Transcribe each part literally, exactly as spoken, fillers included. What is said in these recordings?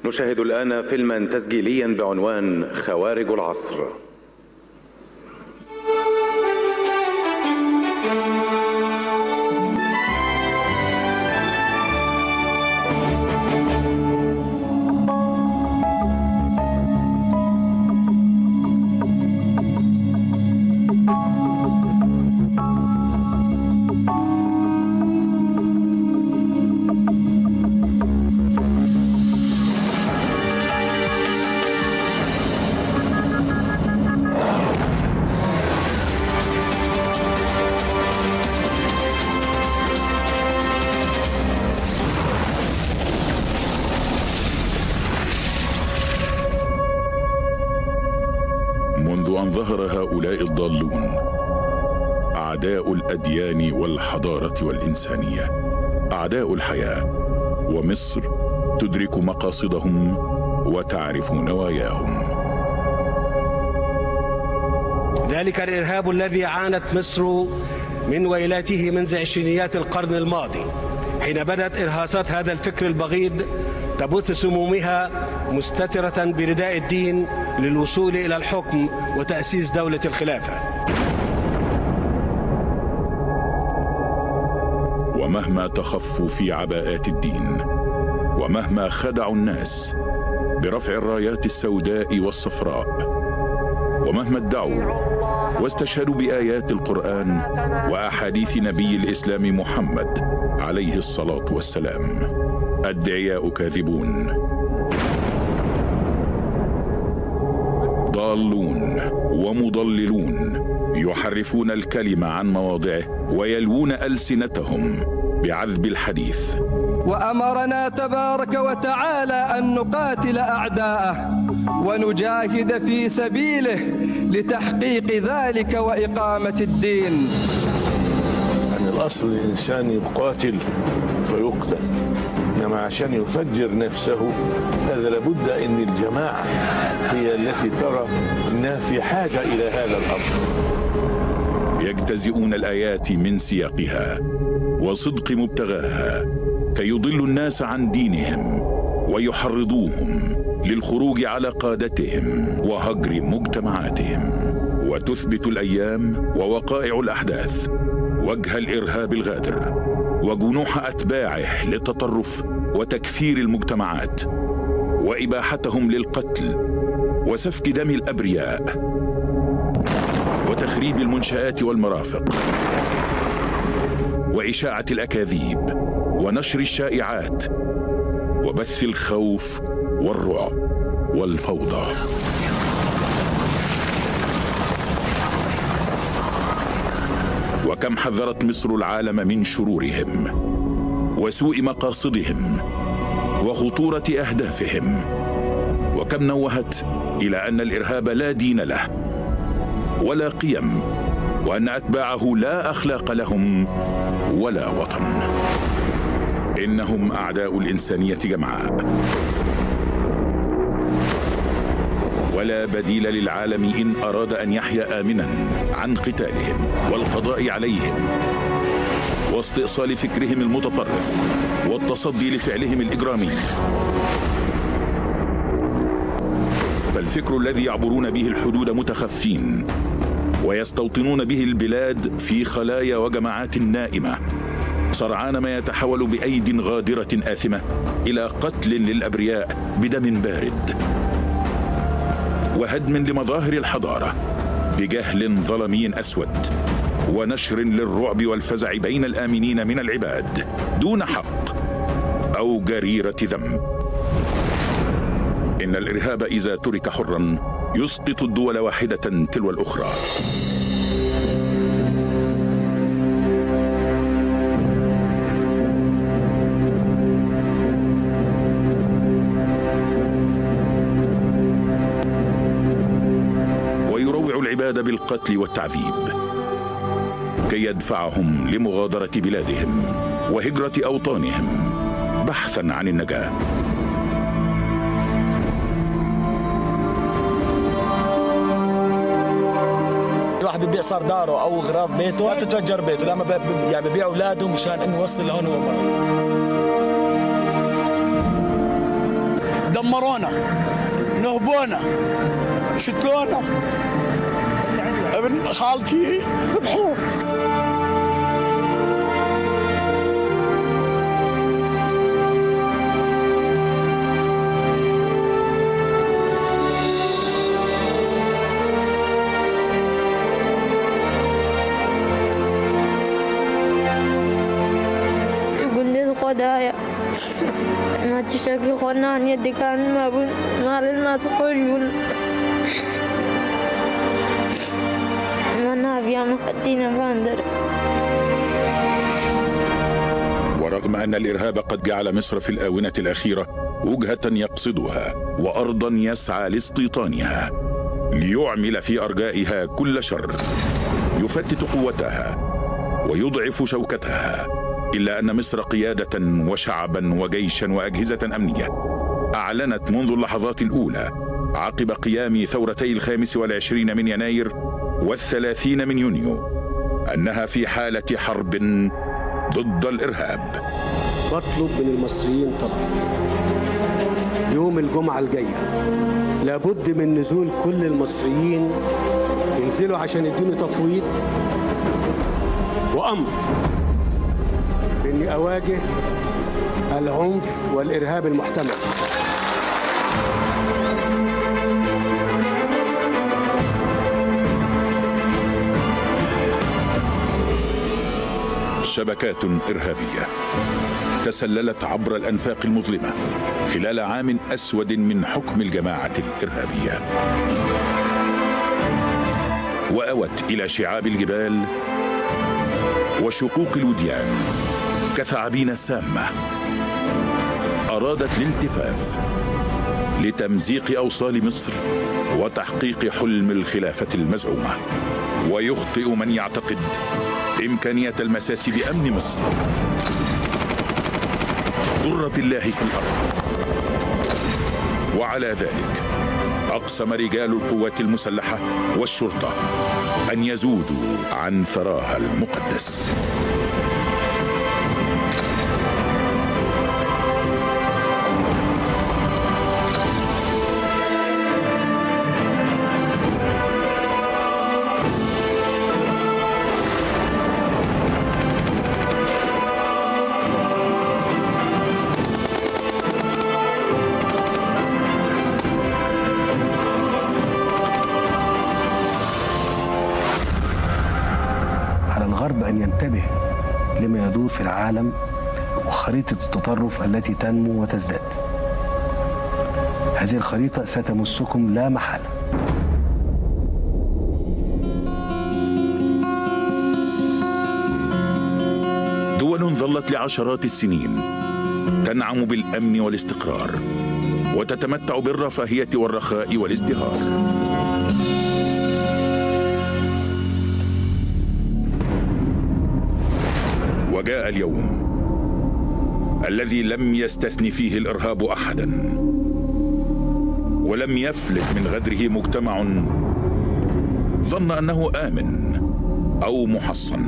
نشاهد الآن فيلما تسجيليا بعنوان خوارج العصر. منذ أن ظهر هؤلاء الضالون أعداء الأديان والحضارة والإنسانية، أعداء الحياة، ومصر تدرك مقاصدهم وتعرف نواياهم. ذلك الإرهاب الذي عانت مصر من ويلاته منذ عشرينيات القرن الماضي، حين بدأت إرهاصات هذا الفكر البغيض تبث سمومها مستترة برداء الدين للوصول إلى الحكم وتأسيس دولة الخلافة. ومهما تخفوا في عباءات الدين، ومهما خدعوا الناس برفع الرايات السوداء والصفراء، ومهما ادعوا واستشهدوا بآيات القرآن وأحاديث نبي الإسلام محمد عليه الصلاة والسلام، الدعياء كاذبون، ضالون ومضللون، يحرفون الكلم عن مواضعه ويلوون ألسنتهم بعذب الحديث. وأمرنا تبارك وتعالى أن نقاتل أعداءه ونجاهد في سبيله لتحقيق ذلك وإقامة الدين. يعني الأصل الإنسان يقاتل فيقتل، إنما عشان يفجر نفسه هذا لابد أن الجماعة هي التي ترى أنها في حاجة إلى هذا الأمر. يجتزئون الآيات من سياقها وصدق مبتغاها كي يضلوا الناس عن دينهم ويحرضوهم للخروج على قادتهم وهجر مجتمعاتهم. وتثبت الأيام ووقائع الأحداث وجه الإرهاب الغادر وجنوح أتباعه للتطرف وتكفير المجتمعات وإباحتهم للقتل وسفك دم الأبرياء وتخريب المنشآت والمرافق وإشاعة الأكاذيب ونشر الشائعات وبث الخوف والرعب والفوضى. وكم حذرت مصر العالم من شرورهم وسوء مقاصدهم وخطورة أهدافهم، وكم نوهت إلى أن الإرهاب لا دين له ولا قيم، وأن أتباعه لا أخلاق لهم ولا وطن. إنهم أعداء الإنسانية جمعاء، ولا بديل للعالم إن أراد أن يحيا آمنا عن قتالهم والقضاء عليهم واستئصال فكرهم المتطرف والتصدي لفعلهم الإجرامي. فالفكر الذي يعبرون به الحدود متخفين ويستوطنون به البلاد في خلايا وجماعات نائمة، سرعان ما يتحول بأيد غادرة آثمة إلى قتل للأبرياء بدم بارد وهدم لمظاهر الحضارة بجهل ظلمي أسود ونشر للرعب والفزع بين الآمنين من العباد دون حق أو جريرة ذنب. إن الإرهاب إذا ترك حرا يسقط الدول واحدة تلو الأخرى. ويروع العباد بالقتل والتعذيب كي يدفعهم لمغادرة بلادهم وهجرة أوطانهم بحثا عن النجاة. الواحد بيبيع صار داره او اغراض بيته حتى تتفجر بيته، لما يعني ببيع اولاده مشان انه يوصل لهون هو مرة. دمرونا، نهبونا، شتونا، ابن خالتي ذبحوه. خدايا ما تشكي خنان يدي كان ما بن ما ما تقولون ما نافيا مقدينا باندر. ورغم أن الإرهاب قد جعل مصر في الآونة الأخيرة وجهة يقصدها وأرضا يسعى لاستيطانها ليعمل في أرجائها كل شر يفتت قوتها ويضعف شوكتها، إلا أن مصر قيادة وشعبا وجيشا وأجهزة أمنية أعلنت منذ اللحظات الأولى عقب قيام ثورتي الخامس والعشرين من يناير والثلاثين من يونيو أنها في حالة حرب ضد الإرهاب. بطلب من المصريين طبعا يوم الجمعة الجاية لابد من نزول كل المصريين، ينزلوا عشان يدوني تفويض وأمر بإني أواجه العنف والإرهاب المحتمل. شبكات إرهابية تسللت عبر الأنفاق المظلمة خلال عام أسود من حكم الجماعة الإرهابية، وأوت إلى شعاب الجبال وشقوق الوديان كثعابين سامة أرادت الالتفاف لتمزيق أوصال مصر وتحقيق حلم الخلافة المزعومة. ويخطئ من يعتقد إمكانية المساس بأمن مصر ضرة الله في الأرض. وعلى ذلك أقسم رجال القوات المسلحة والشرطة أن يزودوا عن ثراها المقدس. الغرب أن ينتبه لما يدور في العالم وخريطة التطرف التي تنمو وتزداد. هذه الخريطة ستمسكم لا محالة. دول ظلت لعشرات السنين تنعم بالأمن والاستقرار وتتمتع بالرفاهية والرخاء والازدهار، وجاء اليوم الذي لم يستثن فيه الإرهاب أحدا، ولم يفلت من غدره مجتمع ظن أنه آمن أو محصن.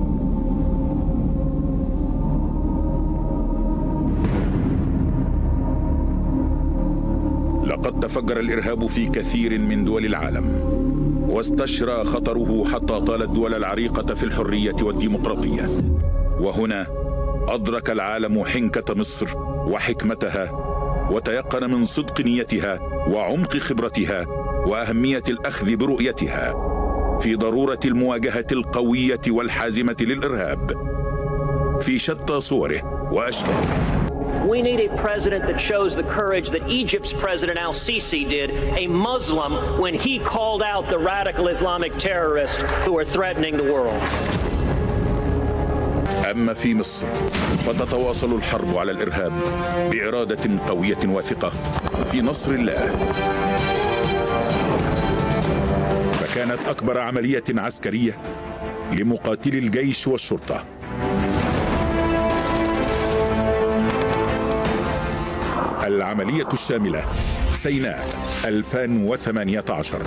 لقد تفجر الإرهاب في كثير من دول العالم، واستشرى خطره حتى طال الدول العريقة في الحرية والديمقراطية. وهنا أدرك العالم حنكة مصر وحكمتها، وتيقن من صدق نيتها وعمق خبرتها وأهمية الأخذ برؤيتها في ضرورة المواجهة القوية والحازمة للإرهاب في شتى صوره وأشكاله. We need a president that shows the courage that Egypt's President al-Sisi did, a Muslim, when he called out the radical Islamic terrorists who are threatening the world. أما في مصر فتتواصل الحرب على الإرهاب بإرادة قوية واثقة في نصر الله. فكانت أكبر عملية عسكرية لمقاتلي الجيش والشرطة العملية الشاملة سيناء ألفين وثمانية عشر،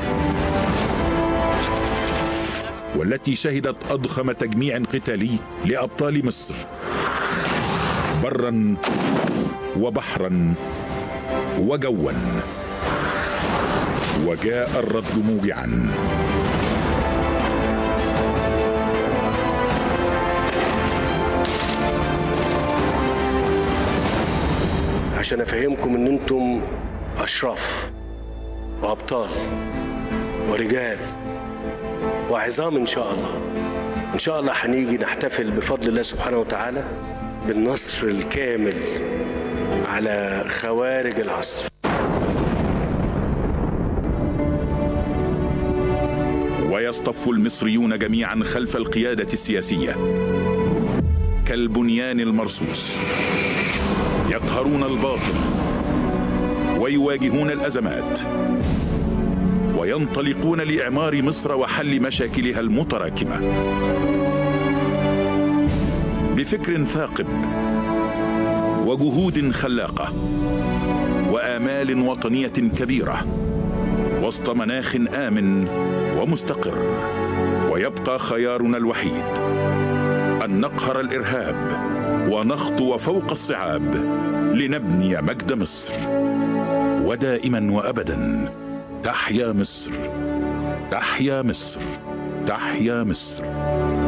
والتي شهدت أضخم تجميع قتالي لأبطال مصر برا وبحرا وجوا، وجاء الرد موجعا. عشان افهمكم ان انتم اشراف وابطال ورجال وعظام ان شاء الله. ان شاء الله هنيجي نحتفل بفضل الله سبحانه وتعالى بالنصر الكامل على خوارج العصر. ويصطف المصريون جميعا خلف القيادة السياسية كالبنيان المرصوص، يقهرون الباطل ويواجهون الأزمات وينطلقون لإعمار مصر وحل مشاكلها المتراكمة بفكر ثاقب وجهود خلاقة وآمال وطنية كبيرة وسط مناخ آمن ومستقر. ويبقى خيارنا الوحيد أن نقهر الإرهاب ونخطو فوق الصعاب لنبني مجد مصر. ودائما وأبدا تحيا مصر، تحيا مصر، تحيا مصر.